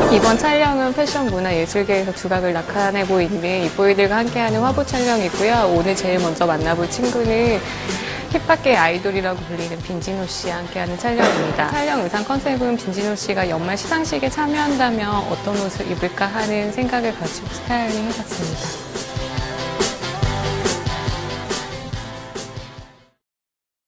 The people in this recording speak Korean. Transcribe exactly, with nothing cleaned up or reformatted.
이번 촬영은 패션 문화 예술계에서 두각을 나타내고 있는 이보이들과 함께하는 화보 촬영이고요. 오늘 제일 먼저 만나볼 친구는 힙합계 아이돌이라고 불리는 빈지노 씨와 함께하는 촬영입니다. 촬영 의상 컨셉은 빈지노 씨가 연말 시상식에 참여한다면 어떤 옷을 입을까 하는 생각을 가지고 스타일링 해봤습니다.